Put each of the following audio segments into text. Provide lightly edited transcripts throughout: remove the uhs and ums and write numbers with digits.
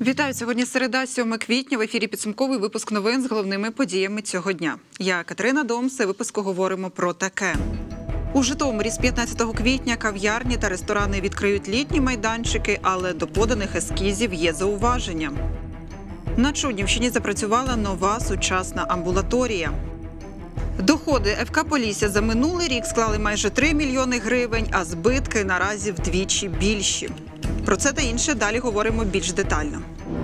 Вітаю! Сьогодні середа, 7 квітня. В ефірі підсумковий випуск новин з головними подіями цього дня. Я Катерина Домс. У випуску говоримо про таке. У Житомирі з 15 квітня кав'ярні та ресторани відкриють літні майданчики, але до поданих ескізів є зауваження. На Чуднівщині запрацювала нова сучасна амбулаторія. Доходи ФК «Полісся» за минулий рік склали майже 3 мільйони гривень, а збитки наразі вдвічі більші. Про це та інше далі говоримо більш детально.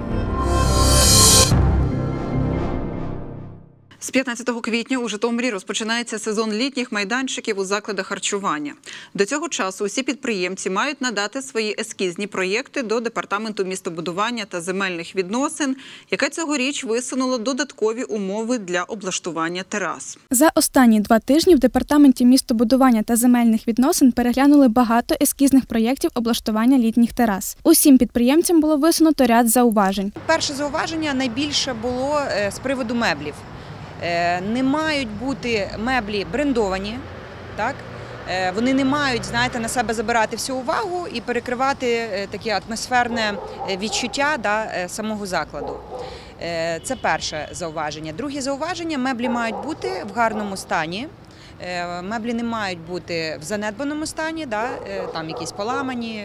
З 15 квітня у Житомирі розпочинається сезон літніх майданчиків у закладах харчування. До цього часу усі підприємці мають надати свої ескізні проєкти до Департаменту містобудування та земельних відносин, яке цьогоріч висунуло додаткові умови для облаштування терас. За останні 2 тижні в Департаменті містобудування та земельних відносин переглянули багато ескізних проєктів облаштування літніх терас. Усім підприємцям було висунуто ряд зауважень. Перше зауваження найбільше було з приводу меблів. Не мають бути меблі брендовані, так? Вони не мають, знаєте, на себе забирати всю увагу і перекривати таке атмосферне відчуття самого закладу. Це перше зауваження. Друге зауваження – меблі мають бути в гарному стані. Меблі не мають бути в занедбаному стані, там якісь поламані,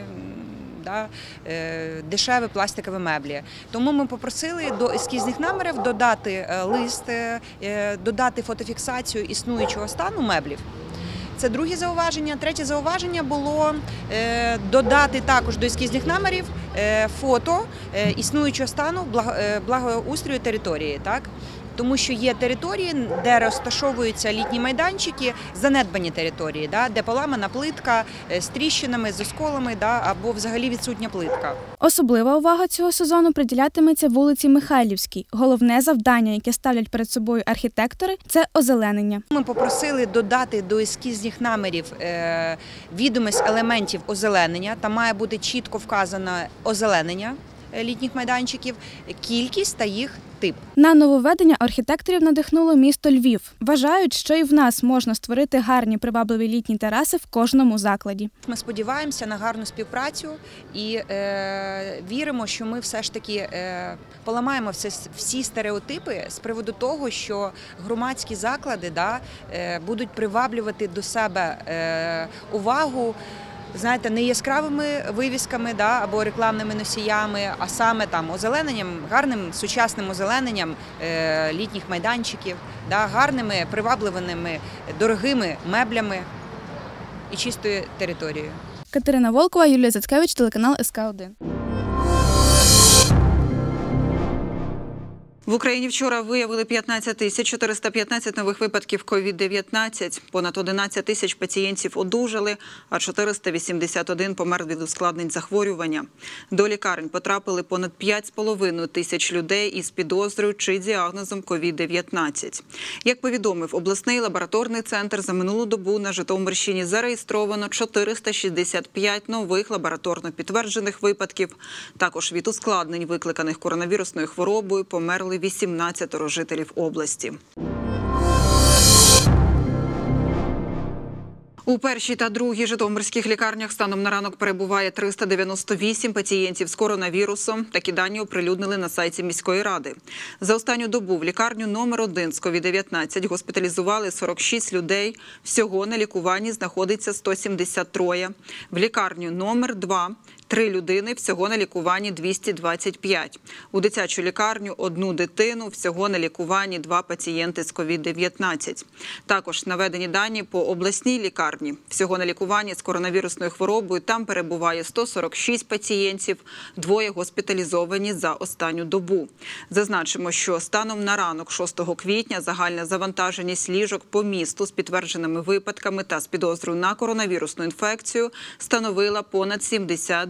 дешеві пластикові меблі. Тому ми попросили до ескізних номерів додати лист, додати фотофіксацію існуючого стану меблів. Це друге зауваження. Третє зауваження було додати також до ескізних номерів фото існуючого стану благоустрою території. Так? Тому що є території, де розташовуються літні майданчики, занедбані території, де поламана плитка з тріщинами, з осколами або взагалі відсутня плитка. Особлива увага цього сезону приділятиметься вулиці Михайлівській. Головне завдання, яке ставлять перед собою архітектори – це озеленення. Ми попросили додати до ескізних намірів відомість елементів озеленення. Там має бути чітко вказано озеленення літніх майданчиків, кількість та їх тип. На нововведення архітекторів надихнуло місто Львів. Вважають, що і в нас можна створити гарні привабливі літні тераси в кожному закладі. Ми сподіваємося на гарну співпрацю і віримо, що ми все ж таки поламаємо всі стереотипи з приводу того, що громадські заклади будуть приваблювати до себе увагу, знаєте, не яскравими вивісками або рекламними носіями, а саме там озелененням, гарним сучасним озелененням літніх майданчиків, гарними, привабливими, дорогими меблями і чистою територією. Катерина Волкова, Юлія Зацкевич, телеканал СК1. В Україні вчора виявили 15 415 нових випадків COVID-19. Понад 11 тисяч пацієнтів одужали, а 481 помер від ускладнень захворювання. До лікарень потрапили понад 5,5 тисяч людей із підозрою чи діагнозом COVID-19. Як повідомив обласний лабораторний центр, за минулу добу на Житомирщині зареєстровано 465 нових лабораторно підтверджених випадків. Також від ускладнень, викликаних коронавірусною хворобою, померли 18 жителів області. У першій та другій житомирських лікарнях станом на ранок перебуває 398 пацієнтів з коронавірусом. Такі дані оприлюднили на сайті міської ради. За останню добу в лікарню номер 1 з COVID-19 госпіталізували 46 людей. Всього на лікуванні знаходиться 173. В лікарню номер 2 – 3 людини, всього на лікуванні 225. У дитячу лікарню – 1 дитину, всього на лікуванні 2 пацієнти з COVID-19. Також наведені дані по обласній лікарні. Всього на лікуванні з коронавірусною хворобою там перебуває 146 пацієнтів, 2 госпіталізовані за останню добу. Зазначимо, що станом на ранок 6 квітня загальна завантаженість ліжок по місту з підтвердженими випадками та з підозрою на коронавірусну інфекцію становила понад 72%.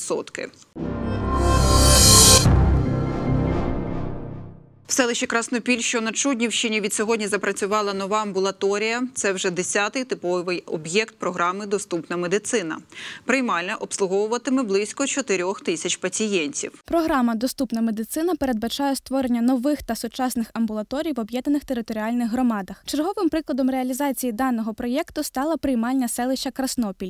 В селищі Краснопіль, що на Чуднівщині, від сьогодні запрацювала нова амбулаторія. Це вже 10-й типовий об'єкт програми «Доступна медицина». Приймальня обслуговуватиме близько 4 тисяч пацієнтів. Програма «Доступна медицина» передбачає створення нових та сучасних амбулаторій в об'єднаних територіальних громадах. Черговим прикладом реалізації даного проєкту стала приймальня селища Краснопіль.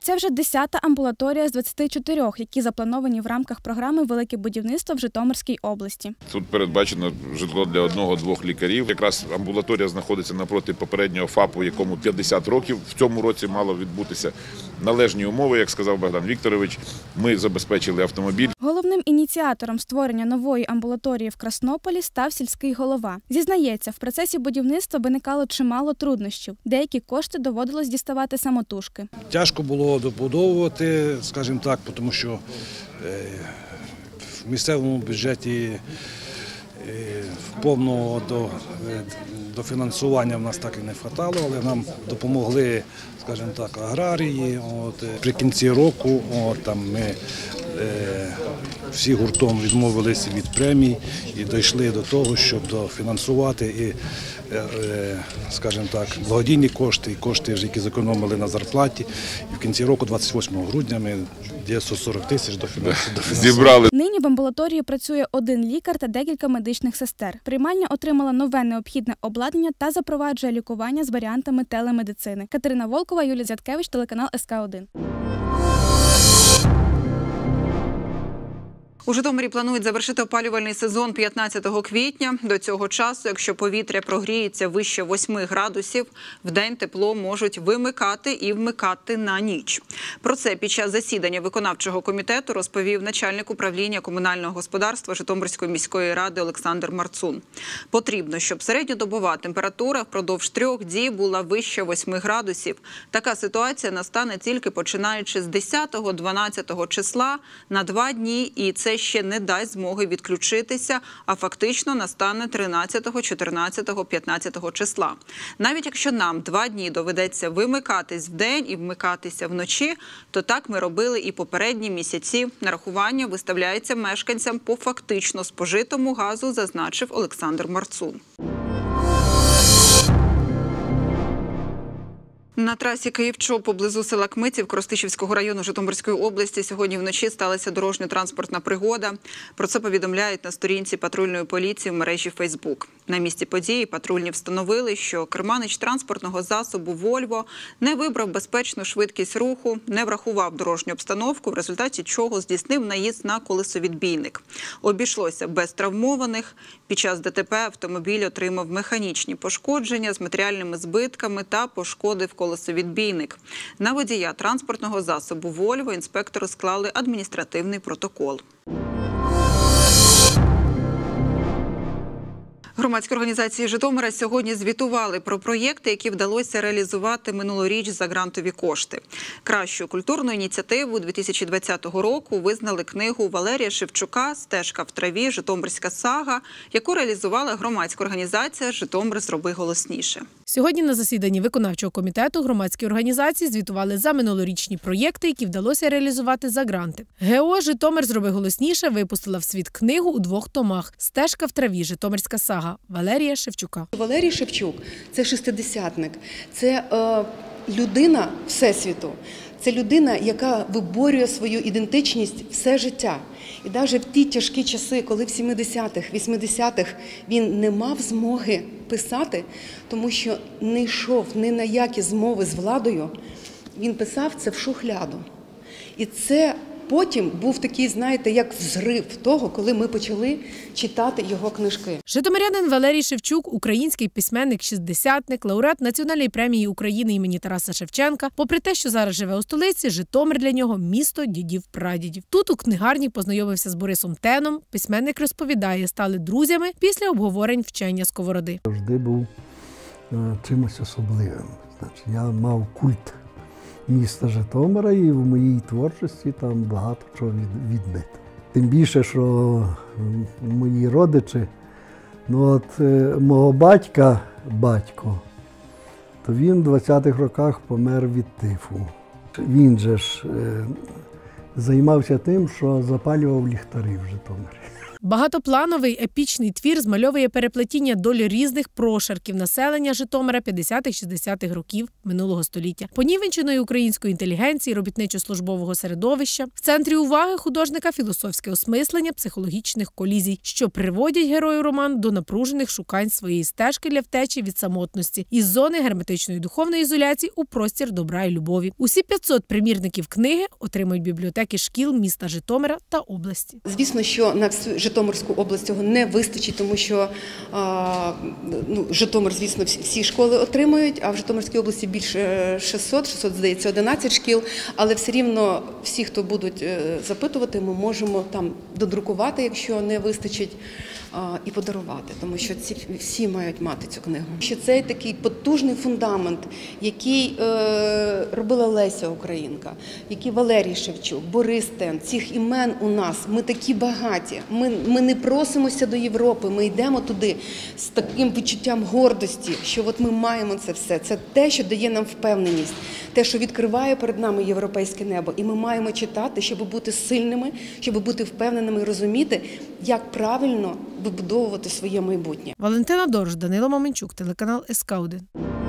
Це вже 10-та амбулаторія з 24, які заплановані в рамках програми «Велике будівництво» в Житомирській області. Тут передбачено житло для 1-2 лікарів. Якраз амбулаторія знаходиться напроти попереднього ФАПу, якому 50 років. В цьому році мало відбутися належні умови, як сказав Богдан Вікторович. Ми забезпечили автомобіль. Головним ініціатором створення нової амбулаторії в Краснополі став сільський голова. Зізнається, в процесі будівництва виникало чимало труднощів. Деякі кошти доводилось діставати самотужки. Тяжко було добудовувати, скажімо так, тому що в місцевому бюджеті повного до фінансування в нас так і не вистачало, але нам допомогли, скажімо так, аграрії. При кінці року ми всі гуртом відмовилися від премій і дійшли до того, щоб дофінансувати і, скажімо так, благодійні кошти, і кошти, які зекономили на зарплаті. І в кінці року, 28 грудня, ми 940 тисяч Зібрали. Нині в амбулаторії працює 1 лікар та декілька медичних сестер. Приймальня отримала нове необхідне обладнання та запроваджує лікування з варіантами телемедицини. Катерина Волкова, Юлія Зяткевич, телеканал СК1. У Житомирі планують завершити опалювальний сезон 15 квітня. До цього часу, якщо повітря прогріється вище 8 градусів, вдень тепло можуть вимикати і вмикати на ніч. Про це під час засідання виконавчого комітету розповів начальник управління комунального господарства Житомирської міської ради Олександр Марцун. Потрібно, щоб середньодобова температура впродовж 3 діб була вище 8 градусів. Така ситуація настане тільки починаючи з 10-12 числа на 2 дні, і це ще не дасть змоги відключитися, а фактично настане 13, 14, 15 числа. Навіть якщо нам 2 дні доведеться вимикатись вдень і вмикатися вночі, то так ми робили і попередні місяці. Нарахування виставляється мешканцям по фактично спожитому газу, зазначив Олександр Марцун. На трасі Київ-Чоп поблизу села Кмиців Коростишівського району Житомирської області сьогодні вночі сталася дорожньо-транспортна пригода. Про це повідомляють на сторінці патрульної поліції в мережі Фейсбук. На місці події патрульні встановили, що керманич транспортного засобу «Вольво» не вибрав безпечну швидкість руху, не врахував дорожню обстановку, в результаті чого здійснив наїзд на колесовідбійник. Обійшлося без травмованих. Під час ДТП автомобіль отримав механічні пошкодження з матеріальними збитками та пошкодив колесовідбійник. На водія транспортного засобу «Вольво» інспектори склали адміністративний протокол. Громадські організації Житомира сьогодні звітували про проєкти, які вдалося реалізувати минулоріч за грантові кошти. Кращу культурну ініціативу 2020 року визнали книгу Валерія Шевчука «Стежка в траві. Житомирська сага», яку реалізувала громадська організація «Житомир зроби голосніше». Сьогодні на засіданні виконавчого комітету громадські організації звітували за минулорічні проєкти, які вдалося реалізувати за гранти. ГО «Житомир зроби голосніше» випустила в світ книгу у 2 томах «Стежка в траві. Житомирська сага» Валерія Шевчука. Валерій Шевчук – це шестидесятник, це людина Всесвіту, це людина, яка виборює свою ідентичність все життя. І навіть в ті тяжкі часи, коли в 70-х, 80-х він не мав змоги писати, тому що не йшов ні на які змови з владою, він писав це в шухляду. І це потім був такий, знаєте, як взрив того, коли ми почали читати його книжки. Житомирянин Валерій Шевчук – український письменник-шістдесятник, лауреат Національної премії України імені Тараса Шевченка. Попри те, що зараз живе у столиці, Житомир для нього – місто дідів-прадідів. Тут у книгарні познайомився з Борисом Теном. Письменник розповідає, стали друзями після обговорень вчення Сковороди. Завжди був чимось особливим. Значить, я мав культ міста Житомира, і в моїй творчості там багато чого відбито. Тим більше, що мої родичі, мого батько, то він в 20-х роках помер від тифу. Він же ж займався тим, що запалював ліхтари в Житомирі. Багатоплановий епічний твір змальовує переплетіння долі різних прошарків населення Житомира 50-60-х років минулого століття, понівеченої української інтелігенції, робітничо-службового середовища. В центрі уваги художника філософське осмислення психологічних колізій, що приводять герою роману до напружених шукань своєї стежки для втечі від самотності із зони герметичної духовної ізоляції у простір добра і любові. Усі 500 примірників книги отримують бібліотеки шкіл міста Житомира та області. Звісно, що на всю Житомирську область цього не вистачить, тому що Житомир, звісно, всі школи отримують, а в Житомирській області більше 600, здається, 11 шкіл, але все рівно всі, хто будуть запитувати, ми можемо там додрукувати, якщо не вистачить, і подарувати, тому що всі мають мати цю книгу. Що це такий потужний фундамент, який робила Леся Українка, який Валерій Шевчук, Борис Тен. Цих імен у нас, ми такі багаті. Ми не просимося до Європи, ми йдемо туди з таким відчуттям гордості, що от ми маємо це все. Це те, що дає нам впевненість, те, що відкриває перед нами європейське небо. І ми маємо читати, щоб бути сильними, щоб бути впевненими і розуміти, як правильно вибудовувати своє майбутнє. Валентина Дорож, Данило Маменчук, телеканал СК1.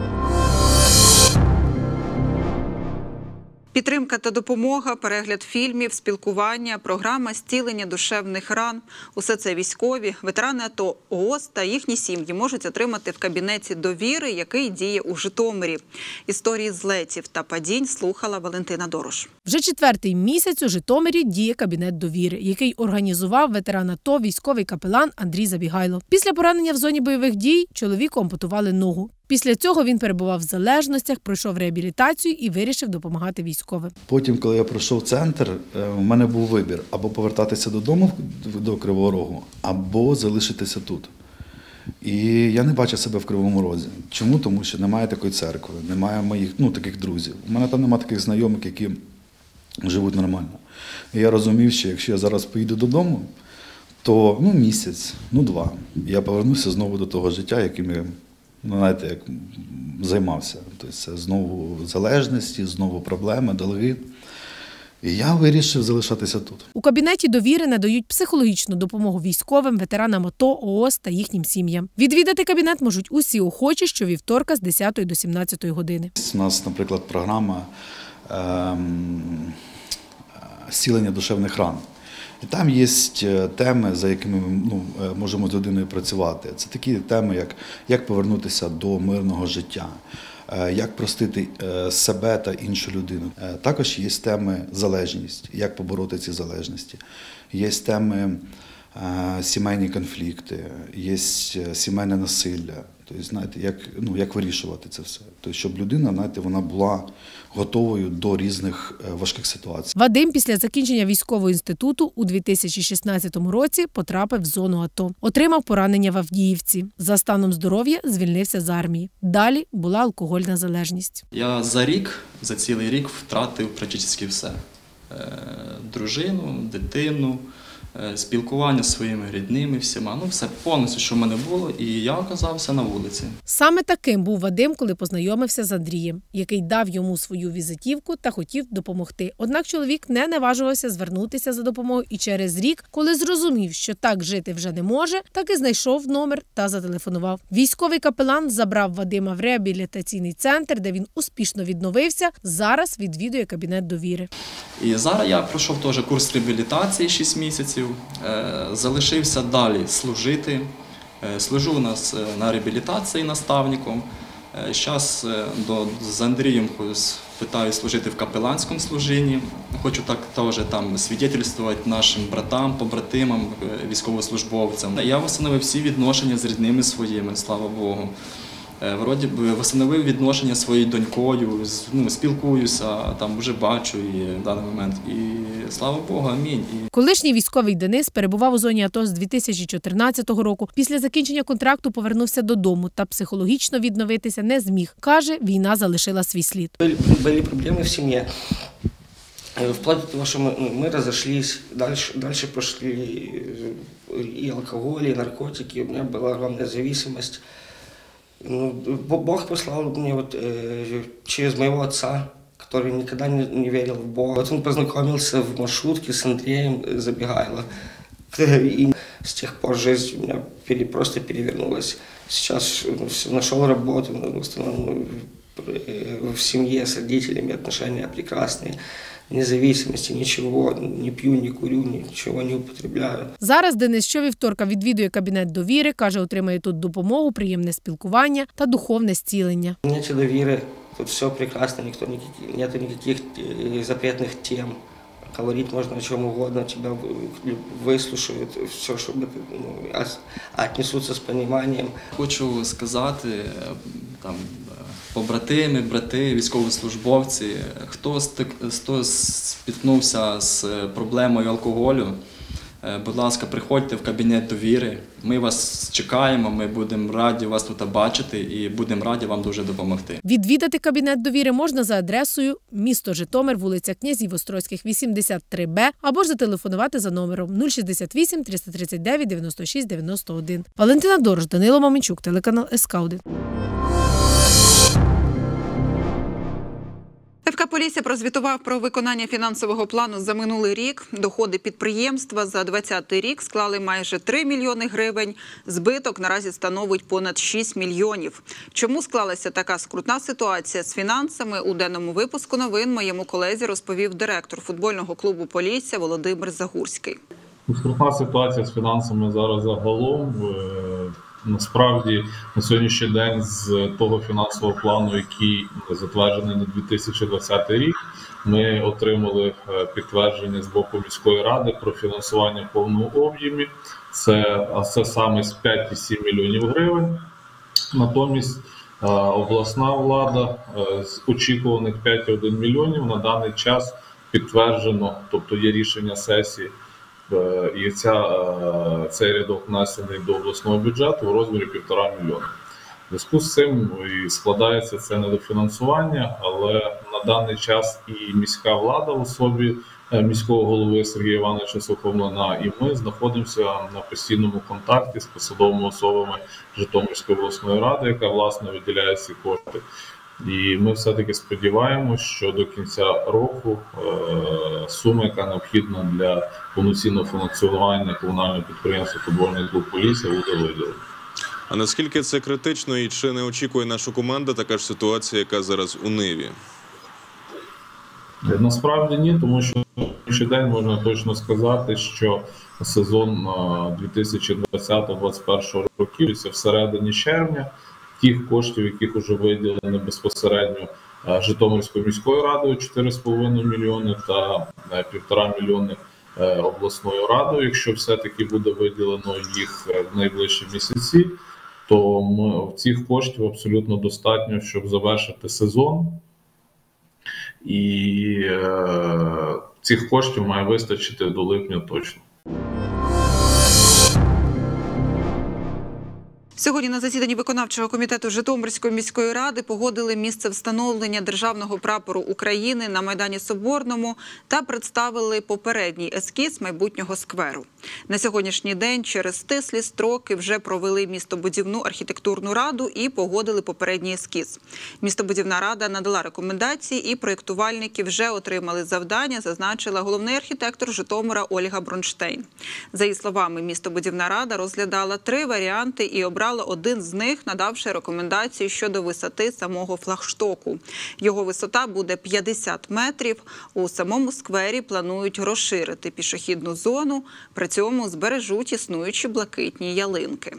Підтримка та допомога, перегляд фільмів, спілкування, програма зцілення душевних ран. Усе це військові, ветерани АТО, ООС та їхні сім'ї можуть отримати в кабінеті довіри, який діє у Житомирі. Історії злетів та падінь слухала Валентина Дорож. Вже 4-й місяць у Житомирі діє кабінет довіри, який організував ветеран АТО, військовий капелан Андрій Забігайло. Після поранення в зоні бойових дій чоловіку ампутували ногу. Після цього він перебував в залежностях, пройшов реабілітацію і вирішив допомагати військовим. Потім, коли я пройшов центр, у мене був вибір – або повертатися додому, до Кривого Рогу, або залишитися тут. І я не бачив себе в Кривому Розі. Чому? Тому що немає такої церкви, немає моїх таких друзів. У мене там немає таких знайомих, які живуть нормально. І я розумів, що якщо я зараз поїду додому, то місяць, 2, я повернуся знову до того життя, яким я як займався. Тобто це знову залежності, знову проблеми, долги. І я вирішив залишатися тут. У кабінеті довіри надають психологічну допомогу військовим, ветеранам АТО, ООС та їхнім сім'ям. Відвідати кабінет можуть усі охочі щовівторка з 10 до 17 години. У нас, наприклад, програма зцілення душевних ран. І там є теми, за якими ми можемо з людиною працювати. Це такі теми, як повернутися до мирного життя, як простити себе та іншу людину. Також є теми залежність, як побороти ці залежності. Є теми сімейні конфлікти, є сімейне насилля. Тобто, як вирішувати це все. Тобто, щоб людина, вона була готовою до різних важких ситуацій. Вадим після закінчення військового інституту у 2016 році потрапив в зону АТО. Отримав поранення в Авдіївці. За станом здоров'я звільнився з армії. Далі була алкогольна залежність. Я за цілий рік втратив практично все. Дружину, дитину, спілкування зі своїми рідними всіма. Все повністю, що в мене було, і я оказався на вулиці. Саме таким був Вадим, коли познайомився з Андрієм, який дав йому свою візитівку та хотів допомогти. Однак чоловік не наважувався звернутися за допомогою і через рік, коли зрозумів, що так жити вже не може, так і знайшов номер та зателефонував. Військовий капелан забрав Вадима в реабілітаційний центр, де він успішно відновився. Зараз відвідує кабінет довіри. І зараз я пройшов теж курс реабілітації 6 місяців, залишився далі служити. Служу у нас на реабілітації наставником. Зараз з Андрієм питаю служити в капеланському служінні. Хочу теж там свідчити нашим братам, побратимам, військовослужбовцям. Я встановив всі відношення з рідними своїми, слава Богу. Вроді би встановив відношення зі своєю донькою, спілкуюся, там вже бачу її в даний момент. І слава Богу, амінь. Колишній військовий Денис перебував у зоні АТО з 2014 року. Після закінчення контракту повернувся додому та психологічно відновитися не зміг. Каже, війна залишила свій слід. Були проблеми в сім'ї. Вплоть до того, що ми розійшлися, далі пішли і алкоголь, і наркотики. У мене була огромна залежність. Бог послал мне через моего отца, который никогда не верил в Бога. Он познакомился в маршрутке с Андреем Забегайло. И С тех пор жизнь у меня просто перевернулась. Сейчас нашел работу, в основном в семье с родителями отношения прекрасные. Независимости, нічого, не п'ю, не курю, нічого не употребляю. Зараз Денис щовівторка відвідує кабінет довіри, каже, отримає тут допомогу, приємне спілкування та духовне зцілення. У мене довіри, тут все прекрасно, нету никаких запретных тем. Говорить можно о чем угодно, тебя выслушают, все, чтобы отнесутся з пониманием. Хочу сказати, там, побратими, брати, військовослужбовці, хто спіткнувся з проблемою алкоголю, будь ласка, приходьте в кабінет довіри. Ми вас чекаємо, ми будемо раді вас тут бачити і будемо раді вам дуже допомогти. Відвідати кабінет довіри можна за адресою місто Житомир, вулиця Князів Острозьких, 83Б, або ж зателефонувати за номером 068 339 96 91. Валентина Дорож, Данило Маменчук, телеканал СК 1. ФК «Полісся» прозвітував про виконання фінансового плану за минулий рік. Доходи підприємства за 2020 рік склали майже 3 мільйони гривень. Збиток наразі становить понад 6 мільйонів. Чому склалася така скрутна ситуація з фінансами, у денному випуску новин моєму колезі розповів директор футбольного клубу «Полісся» Володимир Загурський. Скрутна ситуація з фінансами зараз загалом. Насправді, на сьогоднішній день з того фінансового плану, який затверджений на 2020 рік, ми отримали підтвердження з боку міської ради про фінансування в повному об'ємі. Це саме з 5,7 мільйонів гривень. Натомість обласна влада з очікуваних 5,1 мільйонів на даний час підтверджено, тобто є рішення сесії, і цей рядок внесений до обласного бюджету у розмірі 1,5 мільйона. В зв'язку з цим і складається це недофінансування, але на даний час і міська влада в особі міського голови Сергія Івановича Сухомлина, і ми знаходимося на постійному контакті з посадовими особами Житомирської обласної ради, яка, власне, виділяє ці кошти. І ми все-таки сподіваємося, що до кінця року сума, яка необхідна для повноцінного функціонування комунального підприємства «Футбольний клуб Полісся», буде виділена. А наскільки це критично і чи не очікує наша команда така ж ситуація, яка зараз у Ниві? Насправді ні, тому що на сьогоднішній день можна точно сказати, що сезон 2020-2021 років всередині червня тих коштів, яких вже виділені безпосередньо Житомирською міською радою 4,5 мільйони та 1,5 мільйони обласною радою. Якщо все-таки буде виділено їх в найближчі місяці, то цих коштів абсолютно достатньо, щоб завершити сезон. І цих коштів має вистачити до липня точно. Сьогодні на засіданні виконавчого комітету Житомирської міської ради погодили місце встановлення державного прапору України на Майдані Соборному та представили попередній ескіз майбутнього скверу. На сьогоднішній день через стислі строки вже провели містобудівну архітектурну раду і погодили попередній ескіз. Містобудівна рада надала рекомендації і проєктувальники вже отримали завдання, зазначила головний архітектор Житомира Ольга Бронштейн. За її словами, містобудівна рада розглядала 3 варіанти і обрала один з них, надавши рекомендації щодо висоти самого флагштоку. Його висота буде 50 метрів. У самому сквері планують розширити пішохідну зону, при цьому збережуть існуючі блакитні ялинки.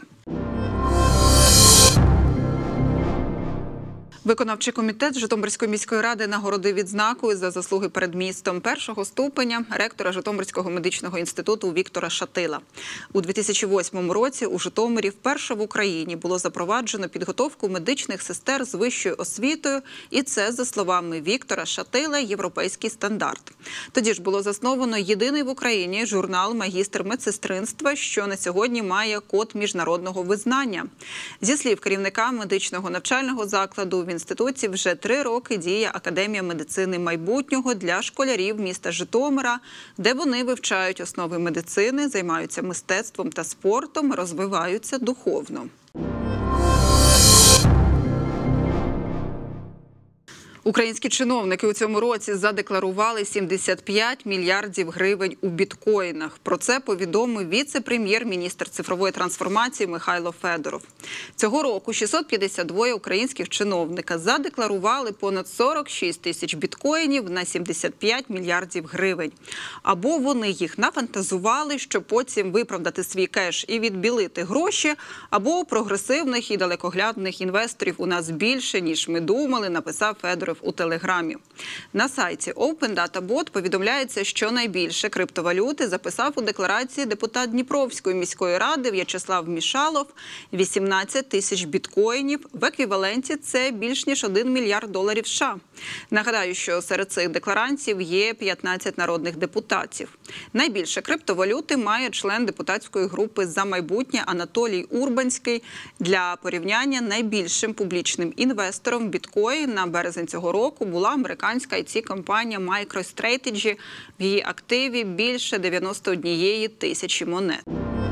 Виконавчий комітет Житомирської міської ради нагородив відзнакою за заслуги перед містом першого ступеня ректора Житомирського медичного інституту Віктора Шатила. У 2008 році у Житомирі вперше в Україні було запроваджено підготовку медичних сестер з вищою освітою, і це, за словами Віктора Шатила, європейський стандарт. Тоді ж було засновано єдиний в Україні журнал «Магістр медсестринства», що на сьогодні має код міжнародного визнання. Зі слів керівника медичного навчального закладу, в інституті вже 3 роки діє Академія медицини майбутнього для школярів міста Житомира, де вони вивчають основи медицини, займаються мистецтвом та спортом, розвиваються духовно. Українські чиновники у цьому році задекларували 75 мільярдів гривень у біткоїнах. Про це повідомив віце-прем'єр-міністр цифрової трансформації Михайло Федоров. Цього року 652 українських чиновника задекларували понад 46 тисяч біткоїнів на 75 мільярдів гривень. Або вони їх нафантазували, щоб потім виправдати свій кеш і відбілити гроші, або прогресивних і далекоглядних інвесторів у нас більше, ніж ми думали, написав Федоров у Телеграмі. На сайті Open Data Bot повідомляється, що найбільше криптовалюти записав у декларації депутат Дніпровської міської ради В'ячеслав Мішалов – 18 тисяч біткоїнів. В еквіваленті це більш ніж 1 мільярд доларів США. Нагадаю, що серед цих декларантів є 15 народних депутатів. Найбільше криптовалюти має член депутатської групи «За майбутнє» Анатолій Урбанський. Для порівняння найбільшим публічним інвестором біткоін на березень цього року була американська IT-компанія MicroStrategy. В її активі більше 91 тисячі монет.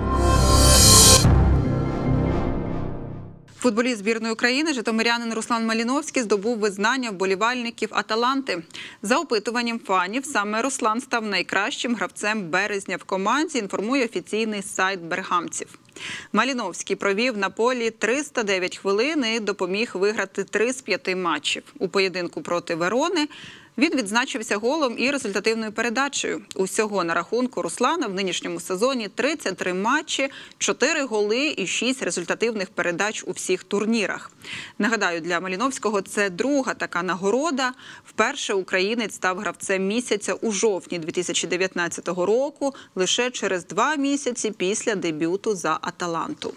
Футболіст збірної України, житомирянин Руслан Маліновський здобув визнання вболівальників «Аталанти». За опитуванням фанів, саме Руслан став найкращим гравцем березня в команді, інформує офіційний сайт бергамців. Маліновський провів на полі 309 хвилин і допоміг виграти 3 з 5 матчів. У поєдинку проти Верони він відзначився голом і результативною передачею. Усього на рахунку Руслана в нинішньому сезоні 33 матчі, 4 голи і 6 результативних передач у всіх турнірах. Нагадаю, для Маліновського це друга така нагорода. Вперше українець став гравцем місяця у жовтні 2019 року, лише через 2 місяці після дебюту за «Аталанту».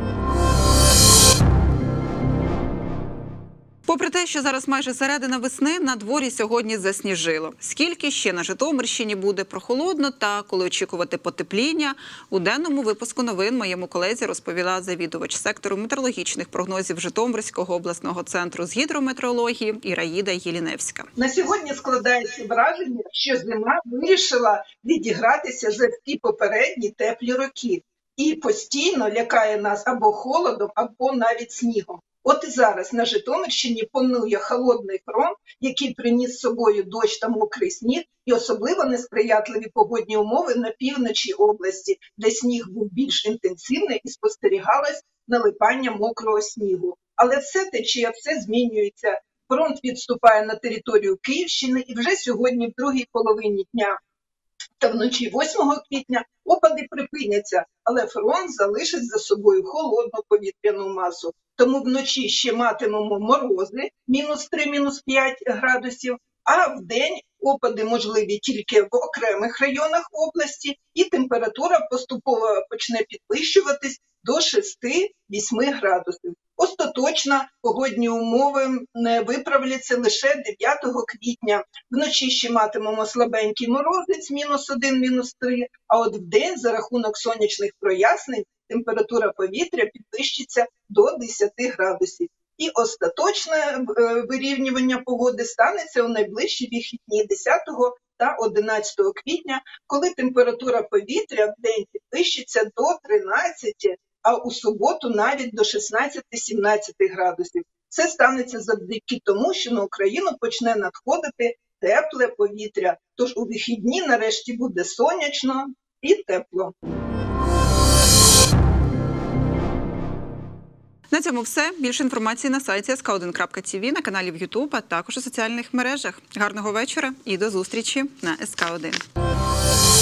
Попри те, що зараз майже середина весни, на дворі сьогодні засніжило. Скільки ще на Житомирщині буде прохолодно та коли очікувати потепління, у денному випуску новин моєму колезі розповіла завідувач сектору метеорологічних прогнозів Житомирського обласного центру з гідрометеорології Іраїда Єліневська. На сьогодні складається враження, що зима вирішила відігратися за всі попередні теплі роки і постійно лякає нас або холодом, або навіть снігом. От і зараз на Житомирщині панує холодний фронт, який приніс з собою дощ та мокрий сніг, і особливо несприятливі погодні умови на півночі області, де сніг був більш інтенсивний і спостерігалось налипання мокрого снігу. Але все тече, все змінюється. Фронт відступає на територію Київщини, і вже сьогодні, в другій половині дня та вночі 8 квітня, опади припиняться, але фронт залишить за собою холодну повітряну масу. Тому вночі ще матимемо морози, -3, -5 градусів, а вдень опади можливі тільки в окремих районах області, і температура поступово почне підвищуватись до 6-8 градусів. Остаточно погодні умови виправляться лише 9 квітня. Вночі ще матимемо слабенький морозець, -1, -3, а от вдень за рахунок сонячних прояснень температура повітря підвищиться до 10 градусів. І остаточне вирівнювання погоди станеться у найближчі вихідні 10 та 11 квітня, коли температура повітря в день підвищиться до 13, а у суботу навіть до 16-17 градусів. Це станеться завдяки тому, що на Україну почне надходити тепле повітря. Тож у вихідні нарешті буде сонячно і тепло. На цьому все. Більше інформації на сайті sk1.tv, на каналі в YouTube, а також у соціальних мережах. Гарного вечора і до зустрічі на СК1.